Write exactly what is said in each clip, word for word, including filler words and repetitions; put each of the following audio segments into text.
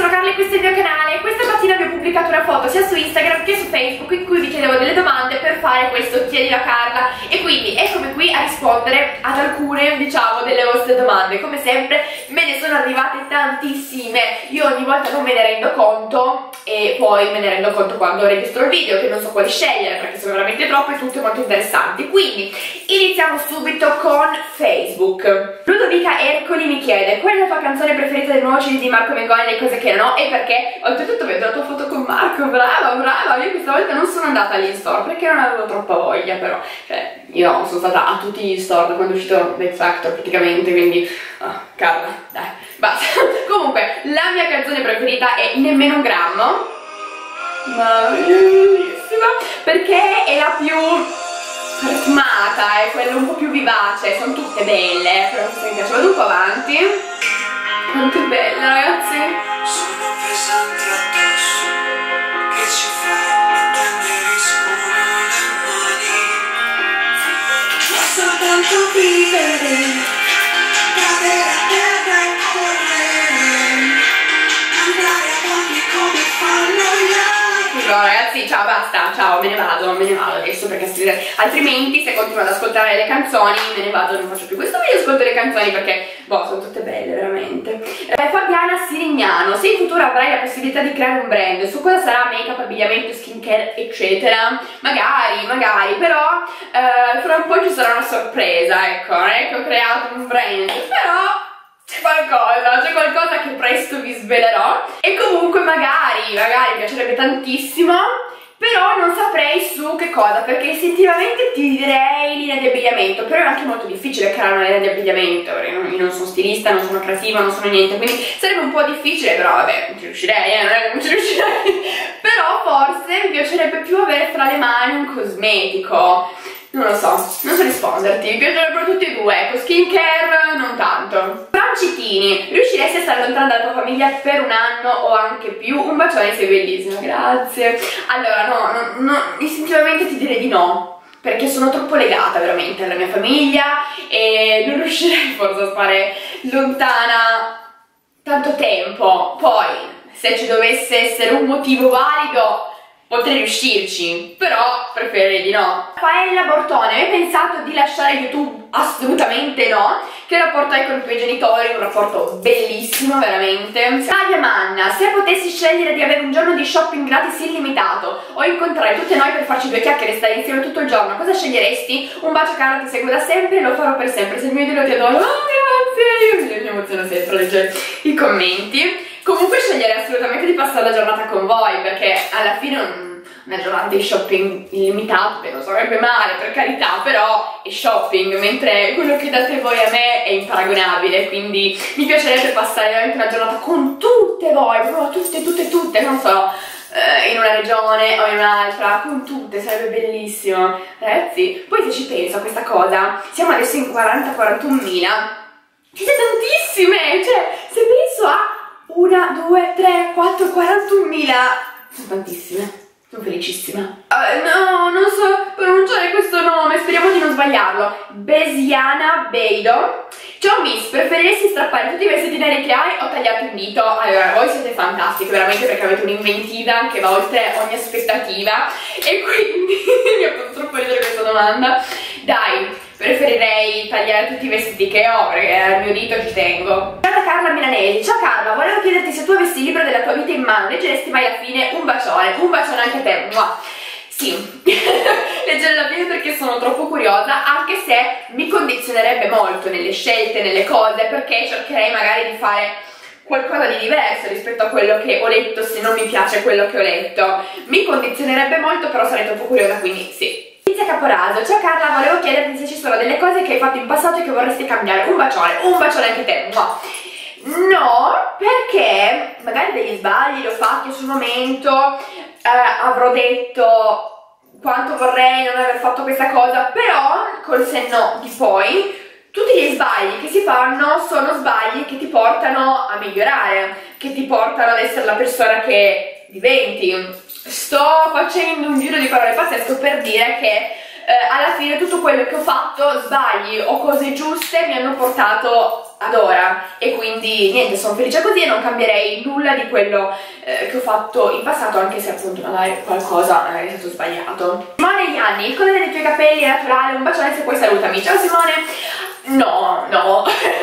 sono Carla e questo è il mio canale. Questa mattina vi ho pubblicato una foto sia su Instagram che su Facebook in cui vi chiedevo delle domande per fare questo Chiedi la Carla, e quindi eccomi qui a rispondere ad alcune, diciamo, delle vostre domande. Come sempre me ne sono arrivate tantissime, io ogni volta non me ne rendo conto e poi me ne rendo conto quando registro il video, che non so quali scegliere perché sono veramente troppe, tutte molto interessanti. Quindi iniziamo subito con Facebook. Ludovica Ercoli mi chiede: qual è la tua canzone preferita del nuovo C D di Marco Mengoni, le cose che non ho, e perché? Oltretutto vedo la tua foto con Marco, brava, brava. Io questa volta non sono andata all'in store perché non avevo troppa voglia, però cioè io sono stata a tutti gli store quando è uscito X Factor praticamente, quindi oh, Carla, dai, basta. Comunque la mia canzone preferita è Nemmeno un grammo, ma bellissima, perché è la più ritmata, è quella un po' più vivace, sono tutte belle, però questa mi piace. Vado un po' avanti. Quanto è bella, ragazzi. Sono pesanti addosso, che ci fa prendere scuola le mani. Basta tanto vivere, cadere a terra e correre, andare avanti come fanno gli altri. No ragazzi, ciao, basta, ciao, me ne vado, me ne vado adesso perché altrimenti se continuo ad ascoltare le canzoni me ne vado, non faccio più questo video, ascolto le canzoni perché, boh, sono tutte belle, veramente. Eh, Fabiana Sirignano: se in futuro avrai la possibilità di creare un brand, su cosa sarà? Make-up, abbigliamento, skincare, eccetera? Magari, magari, però eh, fra un po' ci sarà una sorpresa, ecco, non è che ho creato un brand, però c'è qualcosa, c'è qualcosa che presto vi svelerò. E comunque magari, magari mi piacerebbe tantissimo, però non saprei su che cosa, perché istintivamente ti direi linea di abbigliamento, però è anche molto difficile creare una linea di abbigliamento, perché io non sono stilista, non sono creativa, non sono niente, quindi sarebbe un po' difficile, però vabbè, non ci riuscirei, eh, non è che non ci riuscirei. Però forse mi piacerebbe più avere fra le mani un cosmetico. Non lo so, non so risponderti, mi piacerebbero tutti e due, ecco, skincare non tanto. Francitini: riusciresti a stare lontana dalla tua famiglia per un anno o anche più? Un bacione, sei bellissima, grazie. Allora, no, no, no, istintivamente ti direi di no, perché sono troppo legata veramente alla mia famiglia e non riuscirei forse a stare lontana tanto tempo. Poi, se ci dovesse essere un motivo valido, potrei riuscirci, però preferirei di no. Raffaella Bortone: hai pensato di lasciare YouTube? Assolutamente no. Che rapporto hai con i tuoi genitori? Un rapporto bellissimo, veramente. Nadia Manna: se potessi scegliere di avere un giorno di shopping gratis illimitato o incontrare tutte noi per farci due chiacchiere e stare insieme tutto il giorno, cosa sceglieresti? Un bacio cara, ti seguo da sempre e lo farò per sempre. Se il mio idolo ti adoro. Oh, grazie. Io mi emoziono sempre a leggere i commenti. Comunque sceglierei assolutamente di passare la giornata con voi, perché alla fine un, una giornata di shopping illimitato, beh, non sarebbe male, per carità, però è shopping, mentre quello che date voi a me è imparagonabile, quindi mi piacerebbe passare veramente una giornata con tutte voi, proprio tutte, tutte, tutte, non so, eh, in una regione o in un'altra, con tutte, sarebbe bellissimo. Ragazzi, poi se ci penso a questa cosa, siamo adesso in quaranta quarantunomila, siete tantissime, cioè, se penso a una, due, tre, quattro, quarantunomila, sono tantissime, sono felicissima. Uh, no, non so pronunciare questo nome, speriamo di non sbagliarlo. Besiana Beido: ciao Miss, preferiresti strappare tutti i vestiti neri che hai o tagliarti un dito? Allora, voi siete fantastiche, veramente, perché avete un'inventiva che va oltre ogni aspettativa, e quindi mi ha fatto troppo ridere questa domanda. Dai, preferirei tagliare tutti i vestiti che ho, perché al mio dito ci tengo. Ciao Carla Milanesi: ciao Carla, volevo chiederti se tu avessi il libro della tua vita in mano, leggeresti mai alla fine? Un bacione, un bacione anche a te. Mua. Sì, leggere la fine perché sono troppo curiosa, anche se mi condizionerebbe molto nelle scelte, nelle cose, perché cercherei magari di fare qualcosa di diverso rispetto a quello che ho letto se non mi piace quello che ho letto. Mi condizionerebbe molto, però sarei troppo curiosa, quindi sì. Letizia Caporaso: ciao Carla, volevo chiederti se ci sono delle cose che hai fatto in passato e che vorresti cambiare. Un bacione, un bacione anche te. Mua. No, perché magari degli sbagli li ho fatti sul momento, eh, avrò detto quanto vorrei non aver fatto questa cosa, però col senno di poi tutti gli sbagli che si fanno sono sbagli che ti portano a migliorare, che ti portano ad essere la persona che diventi. Sto facendo un giro di parole pazzesco per dire che eh, alla fine tutto quello che ho fatto, sbagli o cose giuste, mi hanno portato ad ora, e quindi niente, sono felice così e non cambierei nulla di quello eh, che ho fatto in passato, anche se appunto magari qualcosa è stato sbagliato. Simone Ianni, il colore dei tuoi capelli è naturale, un bacione se puoi salutami. Ciao Simone. No, no,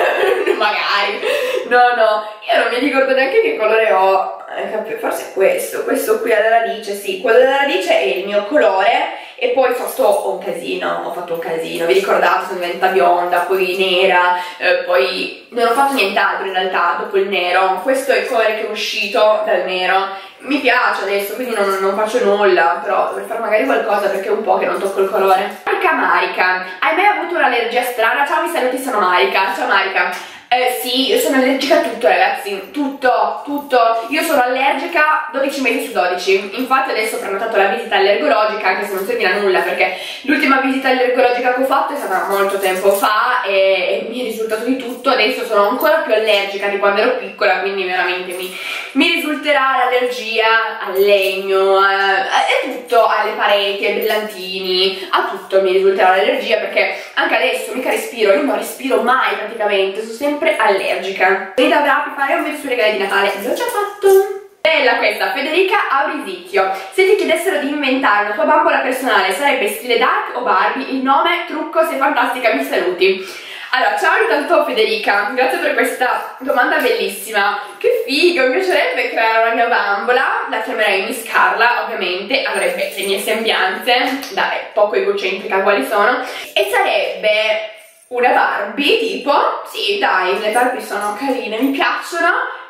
magari, no, no, io non mi ricordo neanche che colore ho, forse è questo, questo qui alla radice, sì, quello della radice è il mio colore, e poi fatto ho un casino, ho fatto un casino, vi ricordate, sono diventata bionda, poi nera, eh, poi non ho fatto nient'altro in realtà dopo il nero. Questo è il colore che è uscito dal nero, mi piace adesso, quindi non, non faccio nulla, però dovrei fare magari qualcosa perché è un po' che non tocco il colore. Marica Marica, hai mai avuto un'allergia strana? Ciao, mi saluti, sono Marica. Ciao Marica. Eh sì, io sono allergica a tutto ragazzi, tutto, tutto. Io sono allergica dodici mesi su dodici, infatti adesso ho prenotato la visita allergologica, anche se non servirà a nulla perché l'ultima visita allergologica che ho fatto è stata molto tempo fa e, e mi è risultato di tutto. Adesso sono ancora più allergica di quando ero piccola, quindi veramente mi, mi risulterà l'allergia al legno, a, a tutto, alle pareti, ai brillantini, a tutto mi risulterà l'allergia, perché anche adesso mica respiro, io non respiro mai praticamente, sono sempre allergica. E dovrà fare un video sui regali di Natale, l'ho già fatto. Bella questa, Federica Aurisicchio. Se ti chiedessero di inventare una tua bambola personale, sarebbe stile Dark o Barbie? Il nome, trucco, sei fantastica, mi saluti. Allora, ciao intanto Federica, grazie per questa domanda bellissima. Che figo, mi piacerebbe creare una mia bambola, la chiamerei Miss Carla, ovviamente, avrebbe le mie sembianze, dai, poco egocentrica quali sono, e sarebbe una Barbie, tipo, sì dai, le Barbie sono carine, mi piacciono,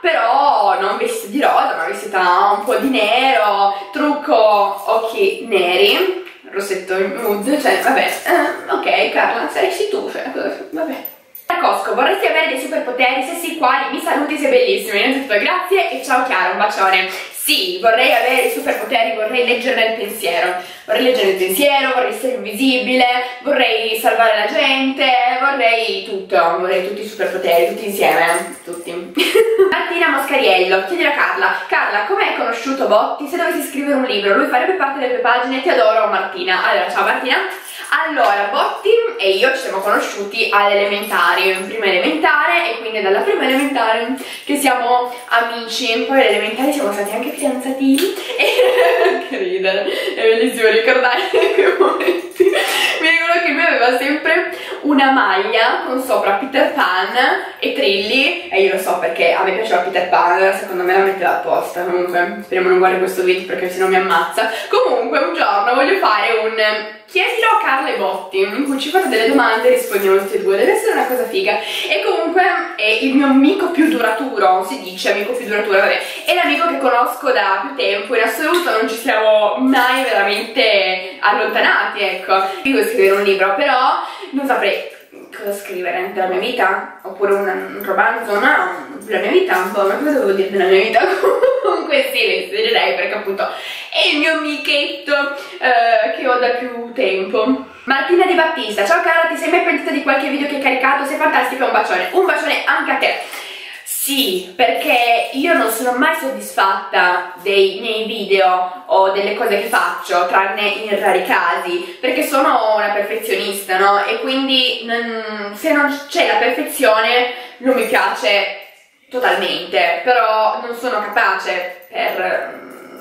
però non vestita di rosa, ma vestita un po' di nero, trucco occhi neri, rossetto in nude, cioè vabbè, eh, ok Carla, saresti tu, cioè, vabbè. Cosco, vorresti avere dei superpoteri? Se sì, quali? Mi saluti, sei bellissima. Innanzitutto grazie e ciao Chiara, un bacione. Sì, vorrei avere i superpoteri, vorrei leggere nel pensiero. Vorrei leggere nel pensiero, vorrei essere invisibile, vorrei salvare la gente, vorrei tutto, vorrei tutti i superpoteri, tutti insieme, tutti. Martina Moscariello, chiedi a Carla. Carla, come hai conosciuto Botti? Se dovessi scrivere un libro, lui farebbe parte delle tue pagine, ti adoro Martina. Allora, ciao Martina. Allora, Botti e io ci siamo conosciuti alle elementari, in prima elementare, e quindi dalla prima elementare che siamo amici. Poi alle elementari siamo stati anche fidanzatini e che ridere, è bellissimo ricordare quei momenti. Mi ricordo che lui aveva sempre una maglia con sopra Peter Pan e Trilli, e io lo so perché a me piaceva Peter Pan, secondo me la metteva apposta. Comunque speriamo non guardi questo video perché sennò mi ammazza. Comunque un giorno voglio fare un chiedilo a Carla e Botti, in cui ci fate delle domande e rispondiamo tutti e due, deve essere una cosa figa. E comunque è il mio amico più duraturo, si dice amico più duraturo, vabbè, è l'amico che conosco da più tempo, in assoluto non ci siamo mai veramente allontanati, ecco. Io devo scrivere un libro, però non saprei cosa scrivere della mia vita, oppure un, un romanzo, no, della mia vita, un po', ma cosa devo dire della mia vita? Comunque sì, le direi perché appunto è il mio amichetto eh, che ho da più tempo. Martina Di Battista, ciao cara, ti sei mai pentita di qualche video che hai caricato? Sei fantastica, un bacione, un bacione anche a te. Sì, perché io non sono mai soddisfatta dei miei video o delle cose che faccio, tranne in rari casi, perché sono una perfezionista, no? E quindi non, se non c'è la perfezione non mi piace totalmente, però non sono capace per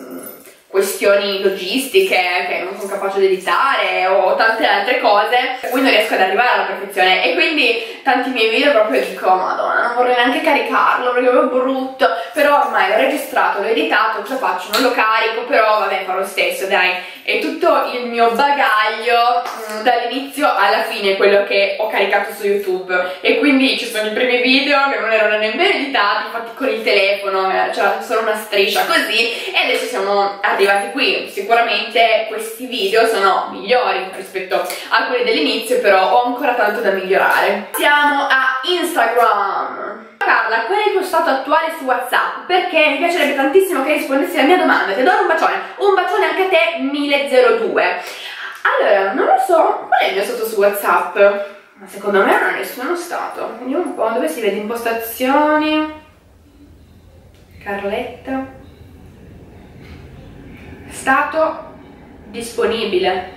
questioni logistiche che non sono capace di editare o tante altre cose, per cui non riesco ad arrivare alla perfezione, e quindi tanti miei video proprio dico madonna, non vorrei neanche caricarlo perché è brutto, però ormai l'ho registrato, l'ho editato, cosa faccio? Non lo carico, però vabbè, fa lo stesso, dai, è tutto il mio bagaglio mh, dall'inizio alla fine quello che ho caricato su YouTube, e quindi ci sono i primi video che non erano nemmeno editati, fatti con il telefono, c'era solo una striscia così, e adesso siamo arrivati qui. Sicuramente questi video sono migliori rispetto a quelli dell'inizio, però ho ancora tanto da migliorare. Siamo a Instagram. Carla, qual è il tuo stato attuale su WhatsApp? Perché mi piacerebbe tantissimo che rispondessi alla mia domanda. Ti do un bacione, un bacione anche a te, mille zero due. Allora, non lo so, qual è il mio stato su WhatsApp? Ma secondo me non è nessuno stato. Vediamo un po', dove si vede impostazioni? Carletta. Stato disponibile.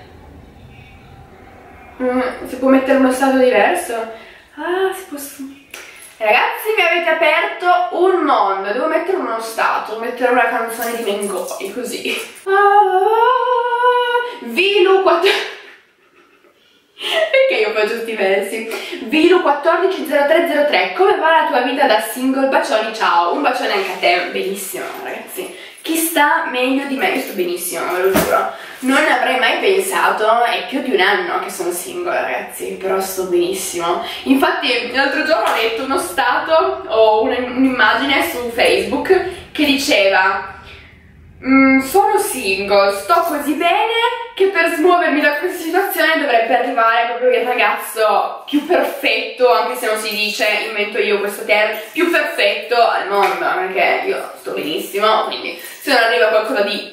Mm, si può mettere uno stato diverso? Ah, si può... Ragazzi, mi avete aperto un mondo. Devo mettere uno stato, mettere una canzone di Mengoni, così. Ah, Vilu quattro... Perché io faccio sti versi? Vilu quattordici zero tre zero tre, come va la tua vita da single? Bacioni, ciao. Un bacione anche a te. Benissimo, ragazzi. Chi sta meglio di me? Io sto benissimo, ve lo giuro. Non avrei mai pensato, è più di un anno che sono single, ragazzi, però sto benissimo. Infatti l'altro giorno ho letto uno stato o un'immagine su Facebook che diceva mm, sono single, sto così bene che per smuovermi da questa situazione dovrebbe arrivare proprio il ragazzo più perfetto, anche se non si dice, invento io questo termine, più perfetto al mondo, perché io sto benissimo, quindi se non arriva qualcosa di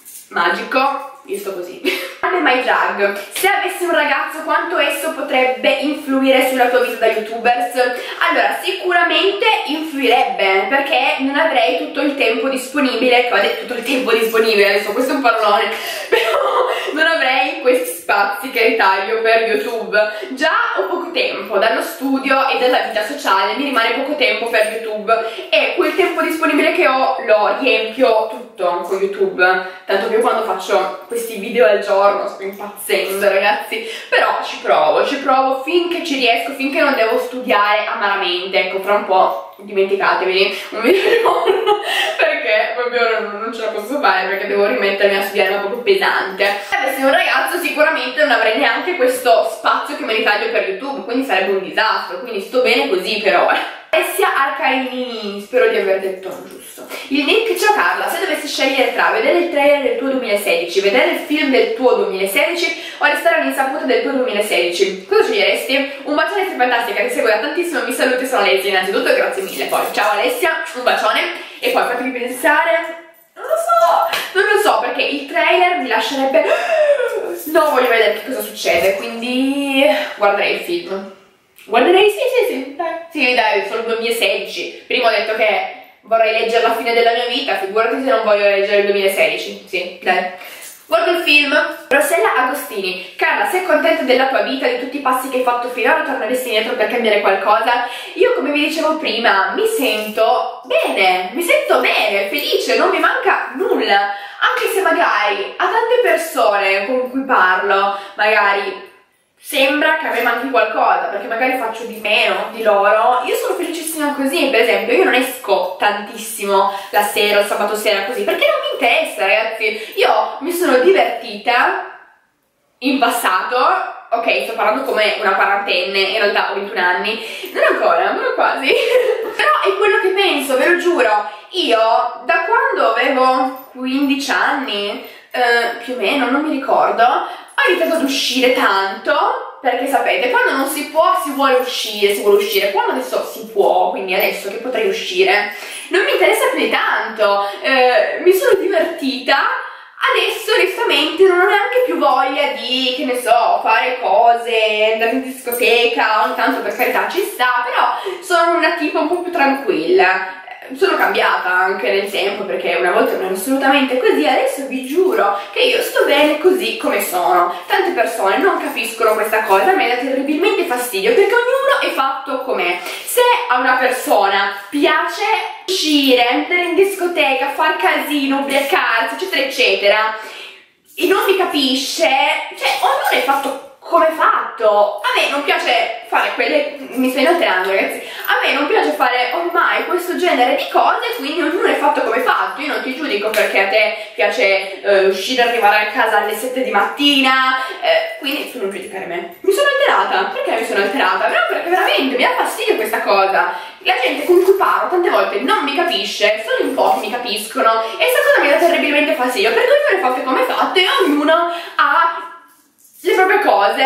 magico, io sto così. My drag, se avessi un ragazzo quanto esso potrebbe influire sulla tua vita da youtubers? Allora, sicuramente influirebbe, perché non avrei tutto il tempo disponibile, che ho detto tutto il tempo disponibile, adesso questo è un parolone, però non avrei questi spazi che ritaglio per YouTube. Già ho poco tempo dallo studio e dalla vita sociale, mi rimane poco tempo per YouTube e quel tempo disponibile che ho lo riempio tutto con YouTube, tanto più quando faccio questi video al giorno, sto impazzendo ragazzi, però ci provo, ci provo finché ci riesco, finché non devo studiare amaramente. Ecco, fra un po' dimenticatevi un video al giorno perché proprio non, non ce la posso fare, perché devo rimettermi a studiare, ma proprio pesante. Se avessi un ragazzo sicuramente non avrei neanche questo spazio che me ne taglio per YouTube, quindi sarebbe un disastro, quindi sto bene così per ora. Alessia Arcaini, spero di aver detto giusto. Il Nick, ciao Carla, se dovessi scegliere tra vedere il trailer del tuo duemilasedici, vedere il film del tuo duemilasedici o restare all'insaputa del tuo duemilasedici, cosa sceglieresti? Un bacione, sei fantastica, ti seguo da tantissimo, mi saluti, sono Alessia innanzitutto e grazie mille. Poi ciao Alessia, un bacione e poi fatemi pensare, non lo so, non lo so perché il trailer mi lascerebbe, no, voglio vedere che cosa succede, quindi guarderei il film. Guarderei, sì, sì, sì, dai. Sì, dai, solo duemilasedici. Prima ho detto che vorrei leggere la fine della mia vita, figurati se non voglio leggere il duemilasedici. Sì, dai. Guardo il film. Rossella Agostini, Carla, sei contenta della tua vita, di tutti i passi che hai fatto finora, torneresti indietro per cambiare qualcosa? Io, come vi dicevo prima, mi sento bene, mi sento bene, felice, non mi manca nulla. Anche se magari a tante persone con cui parlo, magari sembra che a me manchi qualcosa, perché magari faccio di meno di loro, io sono felicissima così. Per esempio, io non esco tantissimo la sera, il sabato sera così, perché non mi interessa, ragazzi. Io mi sono divertita in passato, ok, sto parlando come una quarantenne, in realtà ho ventuno anni, non ancora, non quasi, però è quello che penso, ve lo giuro. Io, da quando avevo quindici anni, eh, più o meno, non mi ricordo, ho iniziato ad uscire tanto, perché sapete, quando non si può si vuole uscire, si vuole uscire, quando adesso si può, quindi adesso che potrei uscire, non mi interessa più di tanto, eh, mi sono divertita, adesso onestamente non ho neanche più voglia di, che ne so, fare cose, andare in discoteca, ogni tanto per carità ci sta, però sono una tipa un po' più tranquilla. Sono cambiata anche nel tempo, perché una volta non ero assolutamente così, adesso vi giuro che io sto bene così come sono. Tante persone non capiscono questa cosa, a me dà terribilmente fastidio, perché ognuno è fatto com'è. Se a una persona piace uscire, andare in discoteca, far casino, ubriacarsi, eccetera eccetera, e non mi capisce, cioè ognuno è fatto come è fatto. A me non piace fare quelle, mi sto inalterando ragazzi, a me non piace fare ormai questo genere di cose, quindi ognuno è fatto come è fatto. Io non ti giudico perché a te piace eh, uscire e arrivare a casa alle sette di mattina, eh, quindi tu non giudicare me. Mi sono alterata, perché mi sono alterata? Però perché veramente mi dà fastidio questa cosa. La gente con cui parlo tante volte non mi capisce, solo in pochi mi capiscono, e questa cosa mi dà terribilmente fastidio, perché ognuno è fatto come è fatto e ognuno ha le proprie cose.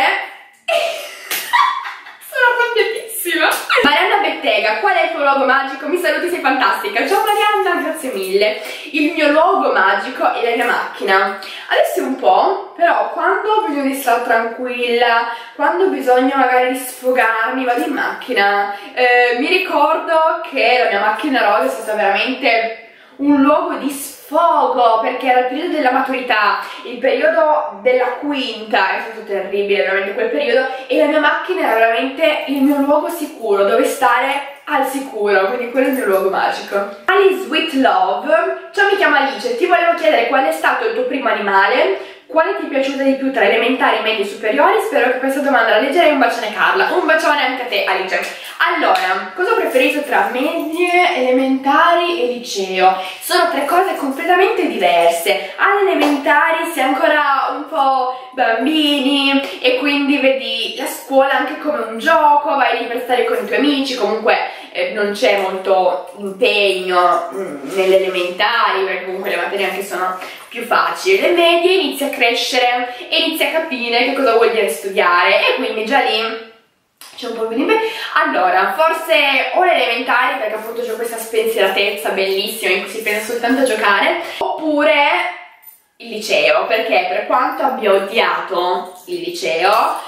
Sono arrabbiatissima. Marianna Bettega, qual è il tuo luogo magico? Mi saluti, sei fantastica. Ciao Marianna, grazie mille. Il mio luogo magico è la mia macchina. Adesso un po', però quando ho bisogno di stare tranquilla, quando ho bisogno magari di sfogarmi, vado in macchina. Eh, mi ricordo che la mia macchina rosa è stata veramente un luogo di sfogo, perché era il periodo della maturità, il periodo della quinta, è stato terribile veramente quel periodo, e la mia macchina era veramente il mio luogo sicuro dove stare al sicuro, quindi quello è il mio luogo magico. Ali Sweet Love, ciao, mi chiamo Alice, ti volevo chiedere qual è stato il tuo primo animale, quale ti è piaciuta di più tra elementari, medie e superiori, spero che questa domanda la leggerai. Un bacione Carla, un bacione anche a te Alice. Allora, cosa ho preferito tra medie, elementari e liceo? Sono tre cose completamente diverse. Alle elementari sei ancora un po' bambini e quindi vedi la scuola anche come un gioco, vai lì per stare con i tuoi amici, comunque eh, non c'è molto impegno mh, nelle elementari, perché comunque le materie anche sono più facili. Le medie inizi a crescere e inizi a capire che cosa vuol dire studiare, e quindi già lì c'è un po' di... Allora, forse o le elementari, perché appunto c'è questa spensieratezza bellissima in cui si pensa soltanto a giocare, oppure il liceo, perché per quanto abbia odiato il liceo,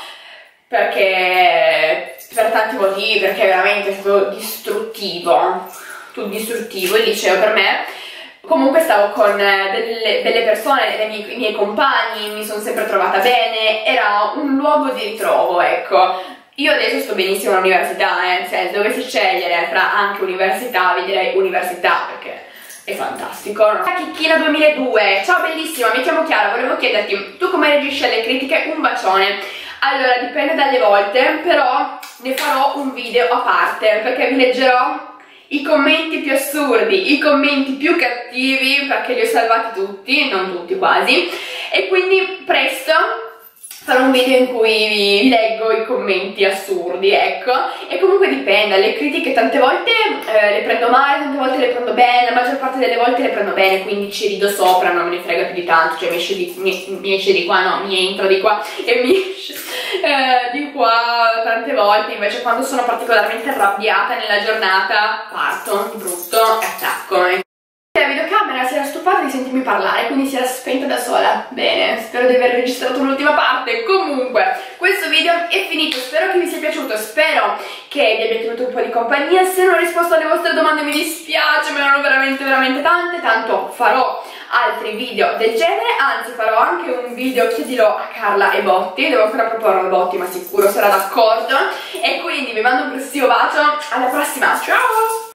perché per tanti motivi, perché veramente è stato distruttivo, tutto distruttivo il liceo per me, comunque stavo con delle, delle persone, dei miei, i miei compagni, mi sono sempre trovata bene, era un luogo di ritrovo, ecco. Io adesso sto benissimo all'università, eh, se dovessi scegliere fra anche università, vi direi università, perché è fantastico. Chicchina duemiladue, ciao bellissima, mi chiamo Chiara, volevo chiederti, tu come reagisci alle critiche? Un bacione. Allora, dipende dalle volte, però ne farò un video a parte, perché vi leggerò i commenti più assurdi, i commenti più cattivi, perché li ho salvati tutti, non tutti quasi, e quindi presto farò un video in cui vi leggo i commenti assurdi, ecco. E comunque dipende, le critiche tante volte eh, le prendo male, tante volte le prendo bene, la maggior parte delle volte le prendo bene, quindi ci rido sopra, non me ne frega più di tanto, cioè mi esce di, mi, mi esce di qua, no, mi entra di qua e mi esce eh, di qua tante volte. Invece quando sono particolarmente arrabbiata nella giornata parto brutto e attacco. La videocamera si era stufata di sentirmi parlare, quindi si era spenta da sola. Bene, spero di aver registrato l'ultima parte. Comunque, questo video è finito, spero che vi sia piaciuto, spero che vi abbia tenuto un po' di compagnia. Se non ho risposto alle vostre domande mi dispiace, me ne erano veramente veramente tante, tanto farò altri video del genere, anzi farò anche un video chiedilo a Carla e Botti, devo ancora proporre a Botti ma sicuro sarà d'accordo. E quindi vi mando un grandissimo bacio, alla prossima, ciao!